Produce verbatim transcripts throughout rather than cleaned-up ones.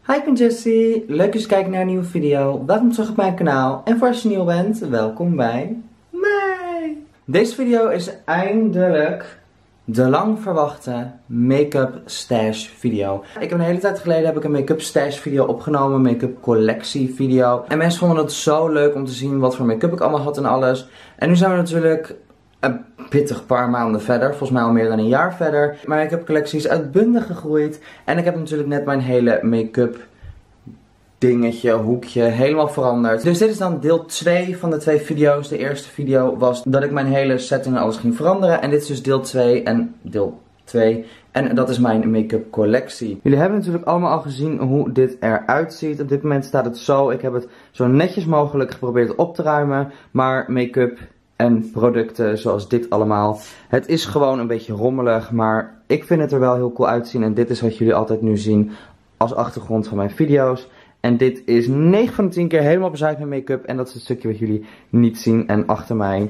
Hi, ik ben Jessie. Leuk dat je kijkt naar een nieuwe video. Welkom terug op mijn kanaal. En voor als je nieuw bent, welkom bij mij. Deze video is eindelijk de lang verwachte make-up stash video. Ik heb een hele tijd geleden heb ik een make-up stash video opgenomen. Make-up collectie video. En mensen vonden het zo leuk om te zien wat voor make-up ik allemaal had en alles. En nu zijn we natuurlijk een pittig paar maanden verder, volgens mij al meer dan een jaar verder. Mijn make-up collectie is uitbundig gegroeid. En ik heb natuurlijk net mijn hele make-up dingetje, hoekje, helemaal veranderd. Dus dit is dan deel twee van de twee video's. De eerste video was dat ik mijn hele setting en alles ging veranderen. En dit is dus deel twee en deel twee. En dat is mijn make-up collectie. Jullie hebben natuurlijk allemaal al gezien hoe dit eruit ziet. Op dit moment staat het zo. Ik heb het zo netjes mogelijk geprobeerd op te ruimen. Maar make-up en producten zoals dit allemaal. Het is gewoon een beetje rommelig, maar ik vind het er wel heel cool uitzien. En dit is wat jullie altijd nu zien als achtergrond van mijn video's. En dit is negen van de tien keer helemaal bezaaid met make-up. En dat is het stukje wat jullie niet zien. En achter mij,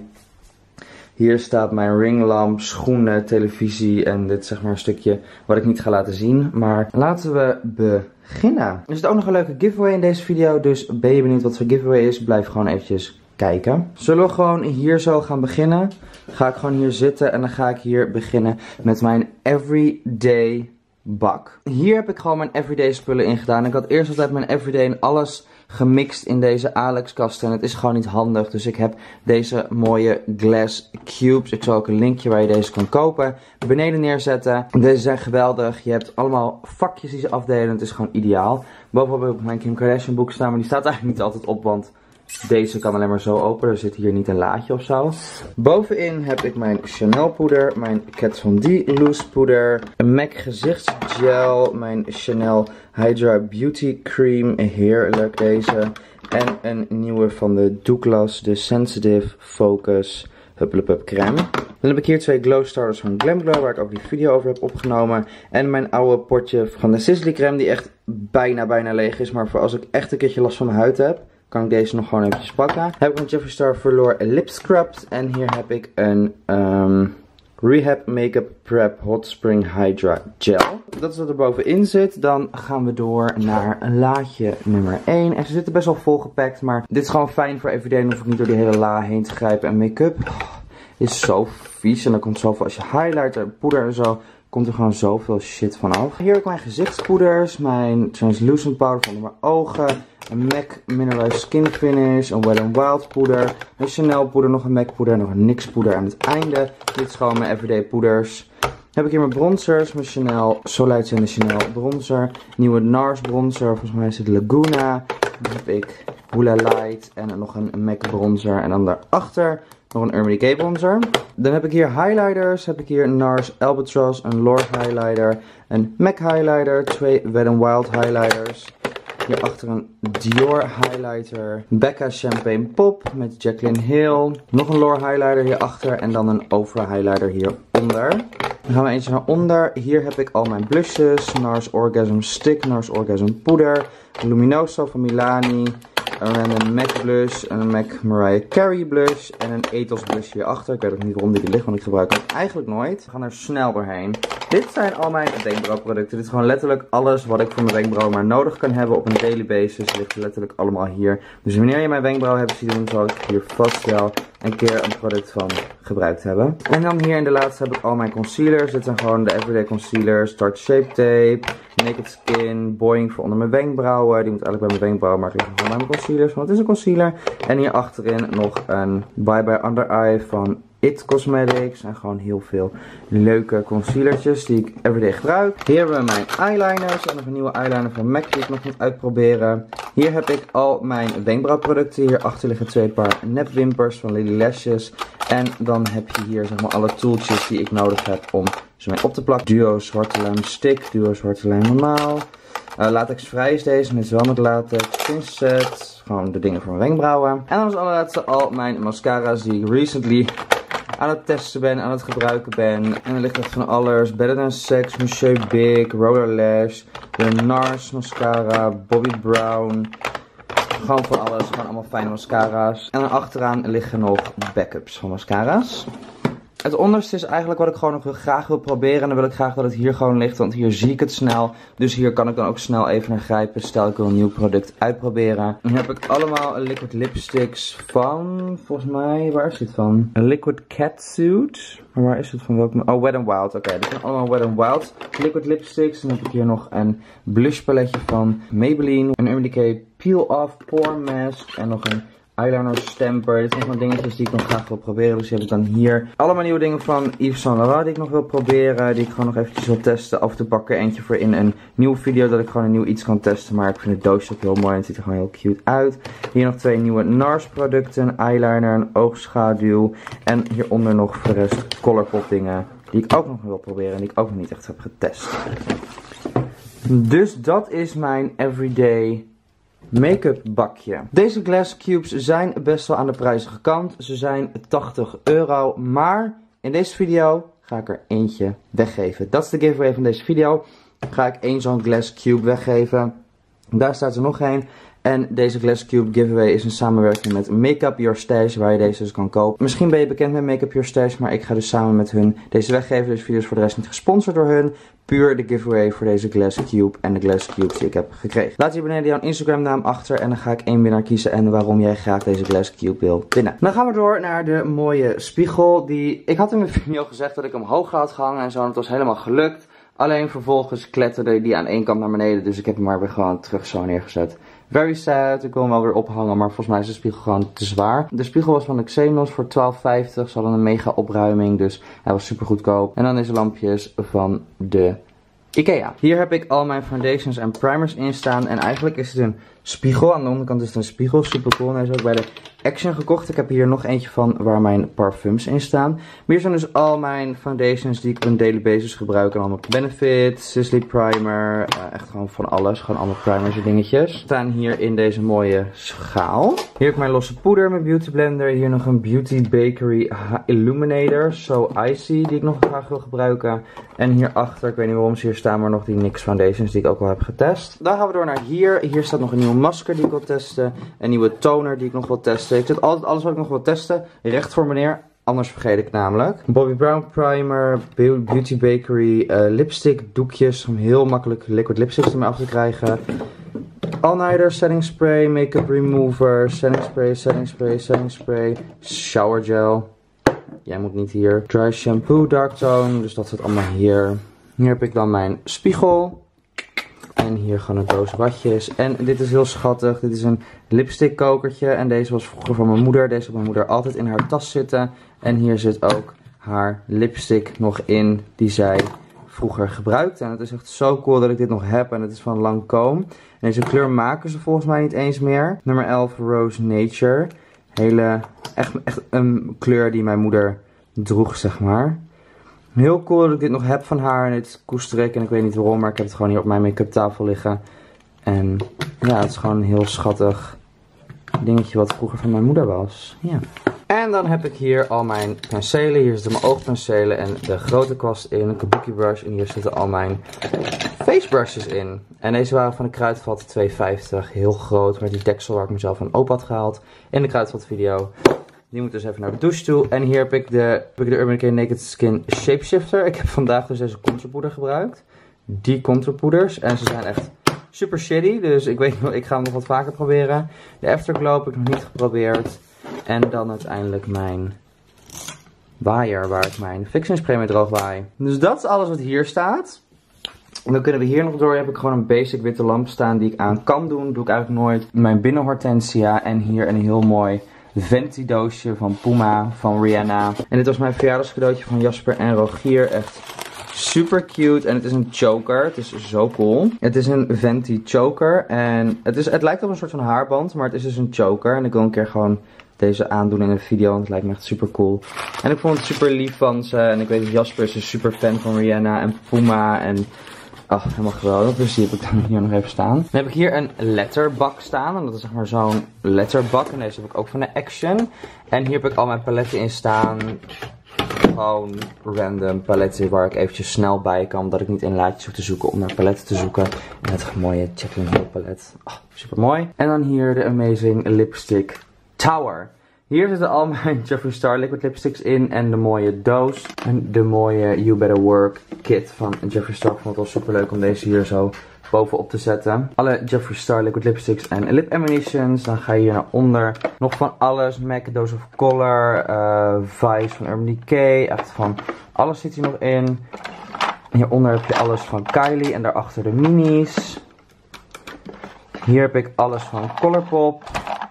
hier staat mijn ringlamp, schoenen, televisie. En dit is zeg maar een stukje wat ik niet ga laten zien. Maar laten we beginnen. Er zit ook nog een leuke giveaway in deze video. Dus ben je benieuwd wat voor giveaway is? Blijf gewoon eventjes kijken. Zullen we gewoon hier zo gaan beginnen? Ga ik gewoon hier zitten en dan ga ik hier beginnen met mijn everyday bak. Hier heb ik gewoon mijn everyday spullen in gedaan. Ik had eerst altijd mijn everyday en alles gemixt in deze Alex kasten. En het is gewoon niet handig. Dus ik heb deze mooie glass cubes. Ik zal ook een linkje waar je deze kan kopen beneden neerzetten. Deze zijn geweldig. Je hebt allemaal vakjes die ze afdelen. Het is gewoon ideaal. Bovenop heb ik mijn Kim Kardashian boek staan. Maar die staat eigenlijk niet altijd op. Want deze kan alleen maar zo open. Er zit hier niet een laadje of zo. Bovenin heb ik mijn Chanel poeder. Mijn Kat Von D loose poeder. Een MAC gezichtsgel. Mijn Chanel Hydra Beauty Cream. Heerlijk deze. En een nieuwe van de Douglas. De Sensitive Focus Hupplepup crème. Dan heb ik hier twee glow starters van Glam Glow, waar ik ook die video over heb opgenomen. En mijn oude potje van de Sisley crème, die echt bijna bijna leeg is. Maar voor als ik echt een keertje last van mijn huid heb, kan ik deze nog gewoon eventjes pakken. Heb ik een Jeffree Star Velour Lip Scrubs. En hier heb ik een um, Rehab Makeup Prep Hot Spring Hydra Gel. Dat is wat er bovenin zit. Dan gaan we door naar een laadje nummer één. En ze zitten best wel volgepakt, maar dit is gewoon fijn voor everyday. Dan hoef ik niet door die hele la heen te grijpen. En make-up oh, is zo vies. En dan komt zoveel, als je highlighter, poeder en zo, komt er gewoon zoveel shit van af. Hier heb ik mijn gezichtspoeders, mijn translucent powder van mijn ogen, een MAC Mineralized Skin Finish, een Wet n Wild poeder, een Chanel poeder, nog een MAC poeder en nog een NYX poeder aan het einde. Dit is gewoon mijn everyday poeders. Dan heb ik hier mijn bronzers, mijn Chanel Solite en de Chanel bronzer, nieuwe NARS bronzer, volgens mij is het Laguna. Dan heb ik Hoola Light en nog een MAC bronzer en dan daarachter nog een Urban Decay bronzer. Dan heb ik hier highlighters. Heb ik hier een NARS Albatross, een Lord highlighter, een MAC highlighter, twee Wet n Wild highlighters. Hierachter een Dior highlighter, Becca Champagne Pop met Jaclyn Hill. Nog een Lord highlighter hierachter en dan een Ofra highlighter hieronder. Dan gaan we eentje naar onder. Hier heb ik al mijn blushes. NARS Orgasm Stick, NARS Orgasm Poeder, Luminoso van Milani, een MAC blush, een MAC Mariah Carey blush en een Ethos blush hierachter. Ik weet ook niet waarom dit ligt, want ik gebruik het eigenlijk nooit. We gaan er snel doorheen. Dit zijn al mijn wenkbrauwproducten. Dit is gewoon letterlijk alles wat ik voor mijn wenkbrauwen maar nodig kan hebben op een daily basis. Ligt letterlijk allemaal hier. Dus wanneer je mijn wenkbrauwen hebt zien doen, zal ik hier vast wel een keer een product van gebruikt hebben. En dan hier in de laatste heb ik al mijn concealers. Dit zijn gewoon de everyday concealers. Tarte Shape Tape, Naked Skin, Boing voor onder mijn wenkbrauwen. Die moet eigenlijk bij mijn wenkbrauwen, maar ik leg gewoon bij mijn concealers, want het is een concealer. En hier achterin nog een Bye Bye Under Eye van It Cosmetics. En gewoon heel veel leuke concealertjes die ik everyday gebruik. Hier hebben we mijn eyeliners. En nog een nieuwe eyeliner van MAC die ik nog moet uitproberen. Hier heb ik al mijn wenkbrauwproducten. Hierachter liggen twee paar nepwimpers van Lily Lashes. En dan heb je hier zeg maar alle tooltjes die ik nodig heb om ze mee op te plakken. Duo zwarte lijm stick, duo zwarte lijm normaal. Uh, latex vrij is deze, dit is wel met latex. Pinset, gewoon de dingen voor mijn wenkbrauwen. En dan als allerlaatste al mijn mascara's die ik recently aan het testen ben, aan het gebruiken ben. En er ligt echt van alles. Better Than Sex, Monsieur Big, Roller Lash, de NARS mascara, Bobbi Brown. Gewoon van alles, gewoon allemaal fijne mascara's. En dan achteraan liggen nog backups van mascara's. Het onderste is eigenlijk wat ik gewoon nog graag wil proberen. En dan wil ik graag dat het hier gewoon ligt, want hier zie ik het snel. Dus hier kan ik dan ook snel even naar grijpen. Stel ik wil een nieuw product uitproberen. Dan heb ik allemaal liquid lipsticks van, volgens mij, waar is dit van? Een liquid catsuit. Maar waar is het van? Welke? Oh, Wet n Wild. Oké, okay, dit zijn allemaal Wet n Wild liquid lipsticks. Dan heb ik hier nog een blush paletje van Maybelline. Een Urban Decay Peel Off Pore Mask. En nog een eyeliner stamper. Dit zijn gewoon dingetjes die ik nog graag wil proberen. Dus die heb ik dan hier. Allemaal nieuwe dingen van Yves Saint Laurent die ik nog wil proberen. Die ik gewoon nog eventjes wil testen. Af te pakken. Eentje voor in een nieuwe video. Dat ik gewoon een nieuw iets kan testen. Maar ik vind het doosje ook heel mooi. En het ziet er gewoon heel cute uit. Hier nog twee nieuwe NARS producten. Een eyeliner. Een oogschaduw. En hieronder nog voor de rest Colourpop dingen. Die ik ook nog wil proberen. En die ik ook nog niet echt heb getest. Dus dat is mijn everyday make-up bakje. Deze glass cubes zijn best wel aan de prijzige kant. Ze zijn tachtig euro. Maar in deze video ga ik er eentje weggeven. Dat is de giveaway van deze video. Ga ik één zo'n glass cube weggeven. Daar staat er nog één. En deze Glass Cube giveaway is een samenwerking met Make Up Your Stash, waar je deze dus kan kopen. Misschien ben je bekend met Make Up Your Stash, maar ik ga dus samen met hun deze weggeven. Deze video is voor de rest niet gesponsord door hun. Puur de giveaway voor deze Glass Cube en de Glass Cubes die ik heb gekregen. Laat hier beneden jouw Instagram naam achter en dan ga ik één winnaar kiezen en waarom jij graag deze Glass Cube wil winnen. Dan gaan we door naar de mooie spiegel. Die ik had in mijn video gezegd dat ik hem hoog had gehangen en zo, en het was helemaal gelukt. Alleen vervolgens kletterde die aan één kant naar beneden, dus ik heb hem maar weer gewoon terug zo neergezet. Very sad, ik wil hem wel weer ophangen, maar volgens mij is de spiegel gewoon te zwaar. De spiegel was van de Xenos voor twaalf vijftig, ze hadden een mega opruiming, dus hij was super goedkoop. En dan deze lampjes van de Ikea. Hier heb ik al mijn foundations en primers in staan en eigenlijk is het een spiegel. Aan de onderkant is het een spiegel, super cool. En hij is ook bij de Action gekocht. Ik heb hier nog eentje van waar mijn parfums in staan. Maar hier zijn dus al mijn foundations die ik op een daily basis gebruik. En allemaal Benefit, Sisley Primer, uh, echt gewoon van alles. Gewoon allemaal primers en dingetjes. Staan hier in deze mooie schaal. Hier heb ik mijn losse poeder, mijn beauty blender. Hier nog een Beauty Bakery Illuminator, So Icy, die ik nog graag wil gebruiken. En hierachter, ik weet niet waarom ze hier staan, maar nog die N Y X foundations die ik ook al heb getest. Dan gaan we door naar hier. Hier staat nog een nieuwe masker die ik wil testen. Een nieuwe toner die ik nog wil testen. Ik zet altijd alles wat ik nog wil testen recht voor meneer. Anders vergeet ik namelijk. Bobbi Brown primer, Beauty Bakery, uh, lipstick doekjes. Om heel makkelijk liquid lipsticks ermee af te krijgen. All-nighter, setting spray, make-up remover, setting spray, setting spray, setting spray, shower gel. Jij moet niet hier. Dry shampoo, dark tone. Dus dat zit allemaal hier. Hier heb ik dan mijn spiegel. En hier gewoon een doos watjes. En dit is heel schattig. Dit is een lipstick kokertje. En deze was vroeger van mijn moeder. Deze had mijn moeder altijd in haar tas zitten. En hier zit ook haar lipstick nog in. Die zij vroeger gebruikte. En het is echt zo cool dat ik dit nog heb. En het is van Lancôme. En deze kleur maken ze volgens mij niet eens meer. Nummer elf Rose Nature. Hele, echt, echt een kleur die mijn moeder droeg, zeg maar. Heel cool dat ik dit nog heb van haar. En dit koester ik. En ik weet niet waarom. Maar ik heb het gewoon hier op mijn make-up tafel liggen. En ja, het is gewoon een heel schattig dingetje wat vroeger van mijn moeder was. Ja. En dan heb ik hier al mijn penselen. Hier zitten mijn oogpenselen en de grote kwast in. Een kabuki brush. En hier zitten al mijn face brushes in. En deze waren van de Kruidvat twee vijftig. Heel groot. Met die deksel waar ik mezelf van open had gehaald. In de Kruidvat video. Die moet dus even naar de douche toe. En hier heb ik de, heb ik de Urban Decay Naked Skin Shapeshifter. Ik heb vandaag dus deze contourpoeder gebruikt. Die contourpoeders. En ze zijn echt super shitty. Dus ik weet nog, ik ga hem nog wat vaker proberen. De Afterglow heb ik nog niet geprobeerd. En dan uiteindelijk mijn waaier waar ik mijn fixing spray mee droog waai. Dus dat is alles wat hier staat. En dan kunnen we hier nog door. Heb ik gewoon een basic witte lamp staan die ik aan kan doen. Doe ik eigenlijk nooit. Mijn binnenhortensia. En hier een heel mooi Venti doosje van Puma van Rihanna. En dit was mijn verjaardagscadeautje van Jasper en Rogier. Echt super cute. En het is een choker. Het is zo cool. Het is een Venti choker. En het, is, het lijkt op een soort van haarband. Maar het is dus een choker. En ik wil een keer gewoon deze aandoen in een video. Want het lijkt me echt super cool. En ik vond het super lief van ze. En ik weet dat Jasper is een super fan van Rihanna en Puma. En ach, helemaal geweldig. Dus die heb ik dan hier nog even staan. Dan heb ik hier een letterbak staan. En dat is zeg maar zo'n letterbak. En deze heb ik ook van de Action. En hier heb ik al mijn paletten in staan. Gewoon random paletten waar ik eventjes snel bij kan. Dat ik niet in laadjes hoef te zoeken om naar paletten te zoeken. En het mooie Jaclyn Hill palet. Oh, super mooi. En dan hier de Amazing Lipstick Tower. Hier zitten al mijn Jeffree Star liquid lipsticks in en de mooie doos. En de mooie You Better Work kit van Jeffree Star. Ik vond het wel super leuk om deze hier zo bovenop te zetten. Alle Jeffree Star liquid lipsticks en lip ammunitions. Dan ga je hier naar onder. Nog van alles. MAC, Dose of Color. Uh, Vice van Urban Decay. Echt van alles zit hier nog in. Hieronder heb je alles van Kylie. En daarachter de minis. Hier heb ik alles van Colourpop.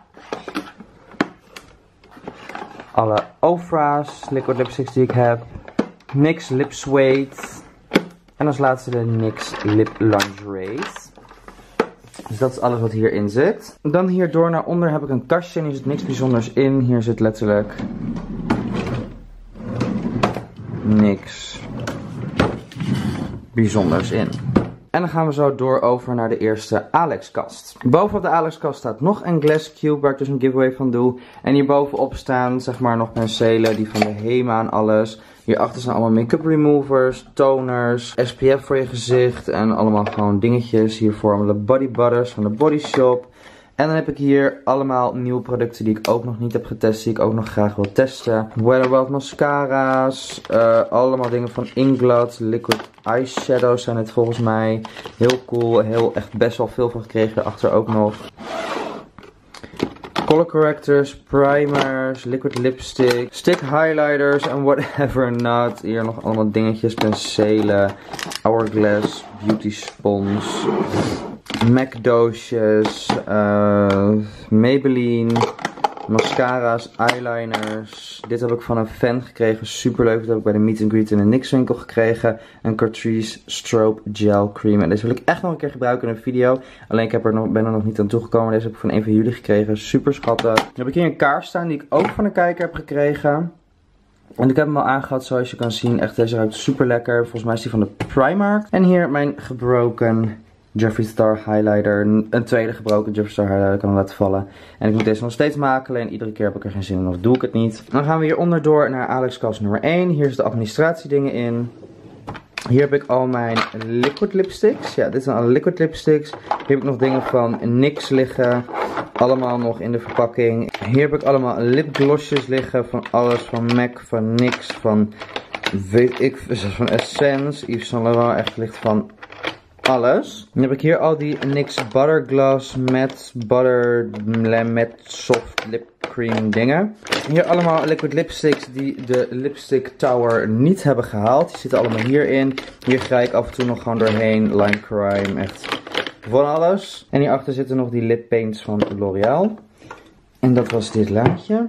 Alle Ofra's liquid lipsticks die ik heb. N Y X Lip Suede. En als laatste de N Y X Lip Lingeries. Dus dat is alles wat hierin zit. Dan hier door naar onder heb ik een kastje en hier zit niks bijzonders in. Hier zit letterlijk niks bijzonders in. En dan gaan we zo door over naar de eerste Alex kast. Bovenop de Alex kast staat nog een Glass Cube waar ik dus een giveaway van doe. En hierbovenop staan zeg maar nog penselen, die van de Hema en alles. Hierachter staan allemaal make-up removers, toners, S P F voor je gezicht en allemaal gewoon dingetjes. Hiervoor allemaal de body butters van de Body Shop. En dan heb ik hier allemaal nieuwe producten die ik ook nog niet heb getest, die ik ook nog graag wil testen. Wet n Wild mascara's, uh, allemaal dingen van Inglot, liquid eyeshadows zijn het volgens mij. Heel cool, heel echt best wel veel van gekregen, daarachter ook nog. Color correctors, primers, liquid lipstick, stick highlighters en whatever not. Hier nog allemaal dingetjes, penselen, Hourglass, beauty spons. MAC doosjes, uh, Maybelline, mascara's, eyeliners. Dit heb ik van een fan gekregen, super leuk. Dat heb ik bij de Meet and Greet in een N Y X winkel gekregen. Een Catrice Strobe Gel Cream. En deze wil ik echt nog een keer gebruiken in een video. Alleen ik heb er nog, ben er nog niet aan toegekomen. Deze heb ik van een van jullie gekregen, super schattig. Dan heb ik hier een kaars staan die ik ook van een kijker heb gekregen. En ik heb hem al aangehad zoals je kan zien. Echt, deze ruikt super lekker. Volgens mij is die van de Primark. En hier mijn gebroken Jeffree Star highlighter. Een tweede gebroken Jeffree Star highlighter kan hem laten vallen. En ik moet deze nog steeds maken. Alleen iedere keer heb ik er geen zin in of doe ik het niet. Dan gaan we hieronder door naar Alex kast nummer één. Hier zitten de administratiedingen in. Hier heb ik al mijn liquid lipsticks. Ja, dit zijn alle liquid lipsticks. Hier heb ik nog dingen van N Y X liggen. Allemaal nog in de verpakking. Hier heb ik allemaal lipglossjes liggen. Van alles. Van MAC, van N Y X, van weet ik, van Essence. Yves Saint Laurent, echt ligt van alles. Dan heb ik hier al die N Y X Butter Gloss Matte Butter Matte Soft Lip Cream dingen. Hier allemaal liquid lipsticks die de Lipstick Tower niet hebben gehaald. Die zitten allemaal hierin. Hier ga ik af en toe nog gewoon doorheen. Lime Crime, echt van alles. En hierachter zitten nog die lip paints van L'Oreal. En dat was dit laadje.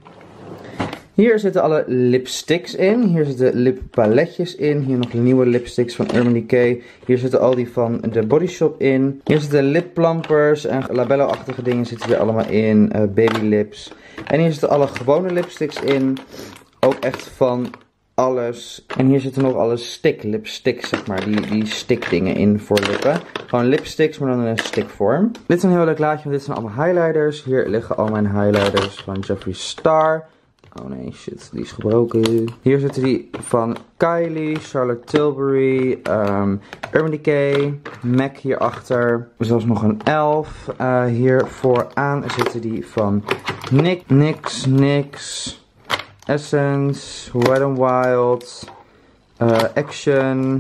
Hier zitten alle lipsticks in. Hier zitten lippaletjes in. Hier nog nieuwe lipsticks van Urban Decay. Hier zitten al die van de Body Shop in. Hier zitten lipplampers en labello-achtige dingen zitten hier allemaal in. Uh, baby lips. En hier zitten alle gewone lipsticks in. Ook echt van alles. En hier zitten nog alle stick lipsticks, zeg maar. Die, die stick dingen in voor lippen. Gewoon lipsticks, maar dan in een stickvorm. Dit is een heel leuk laadje, want dit zijn allemaal highlighters. Hier liggen al mijn highlighters van Jeffree Star. Oh nee, shit, die is gebroken. Hier zitten die van Kylie, Charlotte Tilbury, um, Urban Decay, MAC hierachter. Zelfs nog een elf. Uh, hier vooraan zitten die van N Y X, N Y X, Essence, Wet n Wild, uh, Action,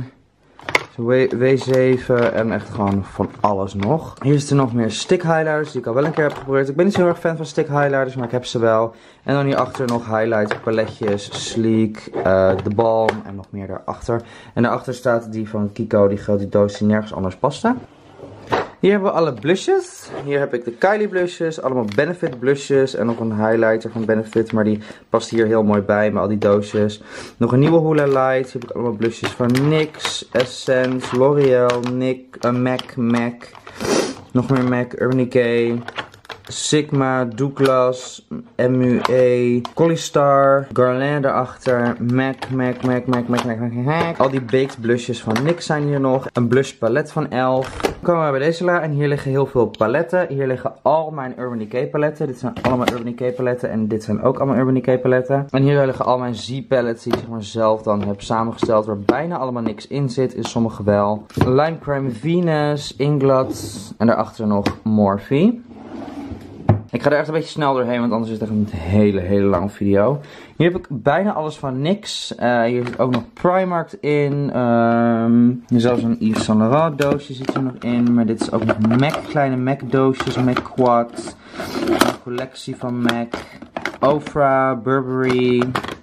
W zeven en echt gewoon van alles nog. Hier zitten nog meer stick highlighters die ik al wel een keer heb geprobeerd. Ik ben niet zo heel erg fan van stick highlighters, maar ik heb ze wel. En dan hierachter nog highlights, paletjes, Sleek, uh, The Balm en nog meer daarachter. En daarachter staat die van Kiko, die grote doos die nergens anders paste. Hier hebben we alle blushes. Hier heb ik de Kylie blushes, allemaal Benefit blushes en nog een highlighter van Benefit, maar die past hier heel mooi bij met al die doosjes. Nog een nieuwe Hoola Light. Hier heb ik allemaal blushes van N Y X, Essence, L'Oreal, N Y X, uh, MAC, MAC. Nog meer MAC, Urban Decay, Sigma, Douglas, M U E, Collistar, Guerlain daarachter, MAC, MAC, MAC, MAC, MAC, MAC, MAC, MAC. Al die baked blushes van N Y X zijn hier nog. Een blush palet van elf. Dan komen we bij deze la en hier liggen heel veel paletten. Hier liggen al mijn Urban Decay paletten. Dit zijn allemaal Urban Decay paletten en dit zijn ook allemaal Urban Decay paletten. En hier liggen al mijn Z-paletten die ik zeg maar zelf dan heb samengesteld, waar bijna allemaal niks in zit, in sommige wel. Lime Crime Venus, Inglot en daarachter nog Morphe. Ik ga er echt een beetje snel doorheen, want anders is het echt een hele, hele lange video. Hier heb ik bijna alles van NYX. Uh, hier zit ook nog Primark in. Um, zelfs een Yves Saint Laurent doosje zit er nog in. Maar dit is ook nog MAC, kleine MAC doosjes, MAC Quad. Een collectie van MAC. Ofra, Burberry.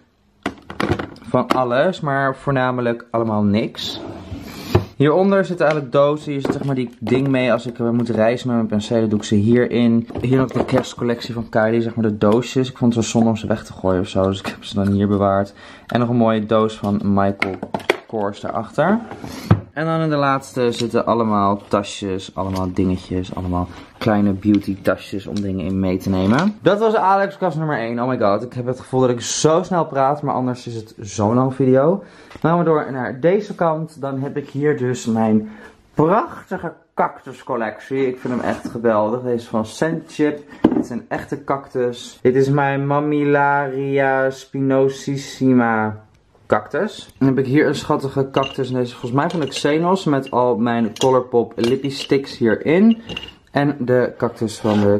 Van alles, maar voornamelijk allemaal NYX. Hieronder zitten eigenlijk dozen. Hier zit zeg maar die ding mee. Als ik moet reizen met mijn penselen, doe ik ze hierin. Hier nog de kerstcollectie van Kylie. Zeg maar de doosjes. Ik vond het wel zonde om ze weg te gooien of zo. Dus ik heb ze dan hier bewaard. En nog een mooie doos van Michael Kors daarachter. En dan in de laatste zitten allemaal tasjes. Allemaal dingetjes. Allemaal kleine beauty tasjes om dingen in mee te nemen. Dat was AliExpress nummer één. Oh my god. Ik heb het gevoel dat ik zo snel praat. Maar anders is het zo'n lang video. Dan gaan we door naar deze kant. Dan heb ik hier dus mijn prachtige cactuscollectie. Ik vind hem echt geweldig. Deze is van Scentchip. Dit is een echte cactus. Dit is mijn Mammillaria spinosissima cactus. Dan heb ik hier een schattige cactus. En deze is volgens mij van de Xenos. Met al mijn Colourpop Lippy Sticks hierin. En de cactus van de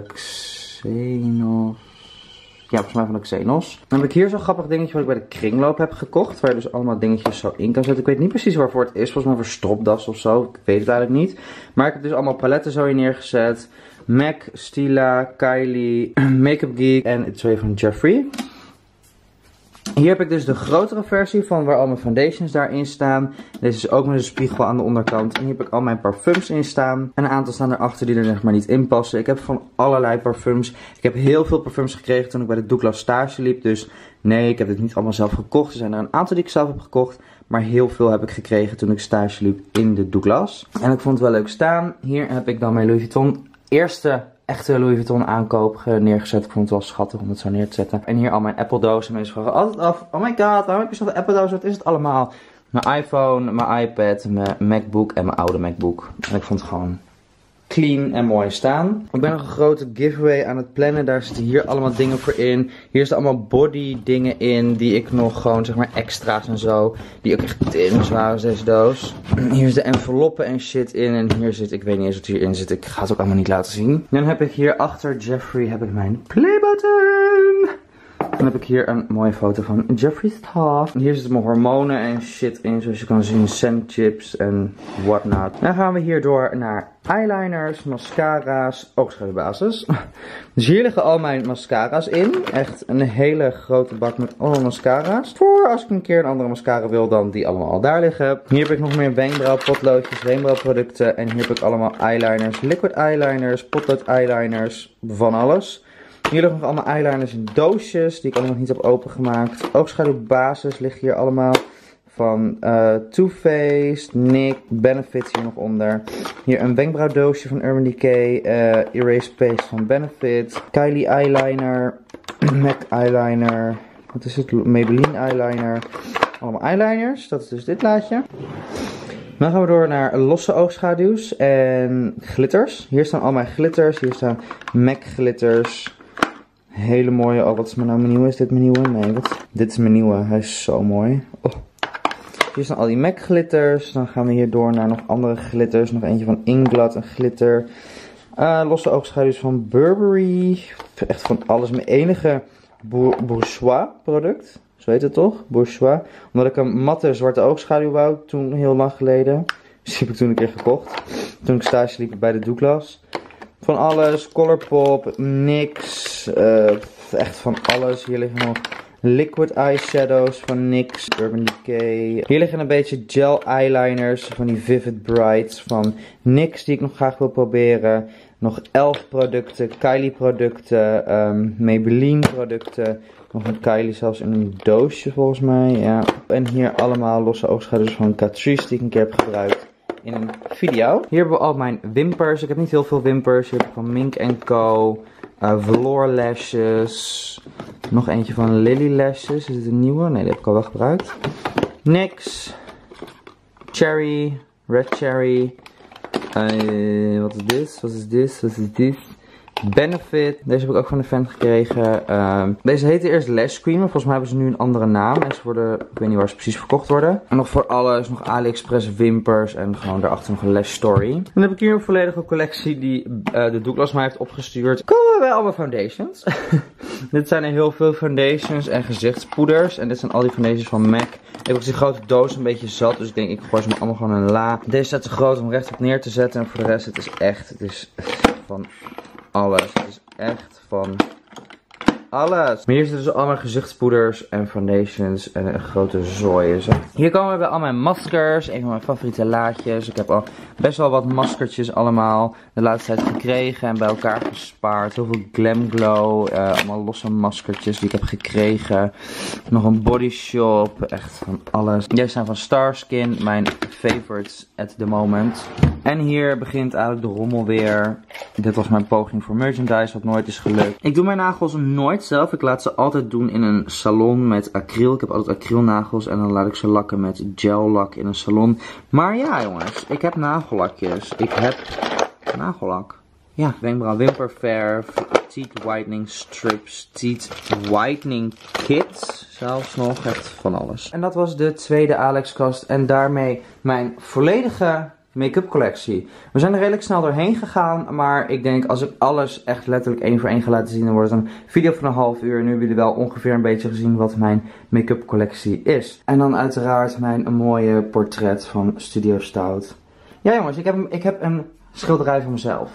Xenos. Ja, volgens mij van de Xenos. Dan heb ik hier zo'n grappig dingetje wat ik bij de kringloop heb gekocht. Waar je dus allemaal dingetjes zo in kan zetten. Ik weet niet precies waarvoor het is. Volgens mij voor stropdas of zo. Ik weet het eigenlijk niet. Maar ik heb dus allemaal paletten zo hier neergezet. MAC, Stila, Kylie, Makeup Geek en twee van Jeffree. Hier heb ik dus de grotere versie van waar al mijn foundations daarin staan. Deze is ook met een spiegel aan de onderkant. En hier heb ik al mijn parfums in staan. En een aantal staan erachter die er zeg maar niet in passen. Ik heb van allerlei parfums. Ik heb heel veel parfums gekregen toen ik bij de Douglas stage liep. Dus nee, ik heb dit niet allemaal zelf gekocht. Er zijn er een aantal die ik zelf heb gekocht. Maar heel veel heb ik gekregen toen ik stage liep in de Douglas. En ik vond het wel leuk staan. Hier heb ik dan mijn Louis Vuitton eerste echte Louis Vuitton aankoop neergezet. Ik vond het wel schattig om het zo neer te zetten. En hier al mijn Apple dozen. Mensen vragen altijd af. Oh my god, waarom heb je zo'n Apple doos? Wat is het allemaal? Mijn iPhone, mijn iPad, mijn MacBook en mijn oude MacBook. En ik vond het gewoon clean en mooi staan. Ik ben nog een grote giveaway aan het plannen. Daar zitten hier allemaal dingen voor in. Hier zitten allemaal body dingen in. Die ik nog gewoon zeg maar extra's en zo. Die ook echt tering zwaar is deze doos. Hier zitten enveloppen en shit in. En hier zit, ik weet niet eens wat hierin zit. Ik ga het ook allemaal niet laten zien. Dan heb ik hier achter Jeffree heb ik mijn playbutton. Dan heb ik hier een mooie foto van Jeffree Star. Hier zitten mijn hormonen en shit in. Zoals je kan zien, Scentchips en whatnot. Dan gaan we hier door naar eyeliners, mascara's, oogschaduwbasis. Dus hier liggen al mijn mascara's in. Echt een hele grote bak met allemaal mascara's. Voor als ik een keer een andere mascara wil, dan die allemaal al daar liggen. Hier heb ik nog meer wenkbrauwpotloodjes, wenkbrauwproducten. En hier heb ik allemaal eyeliners, liquid eyeliners, potlood eyeliners, van alles. Hier liggen nog allemaal eyeliners in doosjes, die ik allemaal nog niet heb opengemaakt. Oogschaduwbasis ligt hier allemaal. Van uh, Too Faced, N Y X, Benefit hier nog onder. Hier een wenkbrauwdoosje van Urban Decay. Uh, Erase Paste van Benefit. Kylie eyeliner. MAC eyeliner. Wat is het? Maybelline eyeliner. Allemaal eyeliners. Dat is dus dit laadje. Dan gaan we door naar losse oogschaduws en glitters. Hier staan al mijn glitters. Hier staan MAC glitters. Hele mooie. Oh, wat is mijn nou mijn nieuwe? Is dit mijn nieuwe? Nee, wat? Dit is mijn nieuwe. Hij is zo mooi. Oh. Hier staan al die MAC glitters. Dan gaan we hier door naar nog andere glitters. Nog eentje van Inglot, een glitter. Uh, losse oogschaduws van Burberry. Echt van alles. Mijn enige Bourjois product. Zo heet het toch? Bourjois. Omdat ik een matte zwarte oogschaduw wou. Toen heel lang geleden. Dus die heb ik toen een keer gekocht. Toen ik stage liep bij de Douglas. Van alles. Colourpop. NYX. Uh, echt van alles. Hier liggen nog liquid eyeshadows van NYX, Urban Decay. Hier liggen een beetje gel eyeliners van die Vivid Bright van NYX die ik nog graag wil proberen. Nog Elf producten, Kylie producten, um, Maybelline producten. Nog een Kylie zelfs in een doosje volgens mij, ja. En hier allemaal losse oogschaduws van Catrice die ik een keer heb gebruikt in een video. Hier hebben we al mijn wimpers. Ik heb niet heel veel wimpers. Hier heb ik van Mink en Co. Uh, Velour lashes. Nog eentje van Lily lashes. Is dit een nieuwe? Nee, die heb ik al wel gebruikt. N Y X. Cherry. Red cherry. Uh, wat is dit? Wat is dit? Wat is dit? Benefit. Deze heb ik ook van de fan gekregen. Um, deze heette eerst Lash Cream. Maar volgens mij hebben ze nu een andere naam. En ze worden, ik weet niet waar ze precies verkocht worden. En nog voor alles, nog AliExpress wimpers. En gewoon daarachter nog een Lash Story. En dan heb ik hier een volledige collectie die uh, de Douglas mij heeft opgestuurd. Komen we bij alle foundations. Dit zijn er heel veel foundations en gezichtspoeders. En dit zijn al die foundations van MAC. Ik heb die grote doos een beetje zat. Dus ik denk ik gooi ze maar allemaal gewoon in een la. Deze staat te groot om rechtop neer te zetten. En voor de rest, het is echt, het is van alles. Het is echt van alles. Maar hier zitten dus allemaal gezichtspoeders en foundations en een grote zooi. Dus hier komen we bij al mijn maskers. Een van mijn favoriete laadjes. Ik heb al best wel wat maskertjes allemaal de laatste tijd gekregen en bij elkaar gespaard. Heel veel Glam Glow. Uh, allemaal losse maskertjes die ik heb gekregen. Nog een Body Shop. Echt van alles. Deze zijn van Starskin. Mijn favorites at the moment. En hier begint eigenlijk de rommel weer. Dit was mijn poging voor merchandise, wat nooit is gelukt. Ik doe mijn nagels nooit zelf. Ik laat ze altijd doen in een salon met acryl. Ik heb altijd acrylnagels en dan laat ik ze lakken met gel lak in een salon. Maar ja jongens, ik heb nagellakjes. Ik heb nagellak. Ja, wenkbrauw wimperverf, teeth whitening strips, teeth whitening kits, zelfs nog, echt van alles. En dat was de tweede Alex kast en daarmee mijn volledige make-up collectie. We zijn er redelijk snel doorheen gegaan, maar ik denk als ik alles echt letterlijk één voor één ga laten zien, dan wordt het een video van een half uur. Nu hebben jullie wel ongeveer een beetje gezien wat mijn make-up collectie is. En dan uiteraard mijn mooie portret van Studio Stout. Ja jongens, ik heb, ik heb een schilderij van mezelf.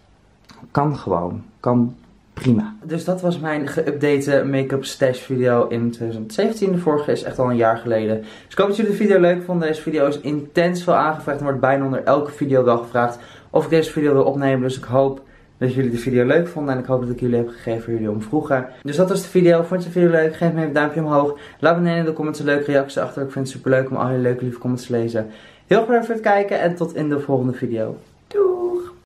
Kan gewoon. Kan prima. Dus dat was mijn geüpdate make-up stash video in twintig zeventien. De vorige is echt al een jaar geleden. Dus ik hoop dat jullie de video leuk vonden. Deze video is intens veel aangevraagd. Er wordt bijna onder elke video wel gevraagd of ik deze video wil opnemen. Dus ik hoop dat jullie de video leuk vonden. En ik hoop dat ik jullie heb gegeven waar jullie om vroegen. Dus dat was de video. Vond je de video leuk? Geef me even een duimpje omhoog. Laat beneden in de comments een leuke reactie achter. Ik vind het super leuk om al jullie leuke lieve comments te lezen. Heel erg bedankt voor het kijken. En tot in de volgende video. Doei!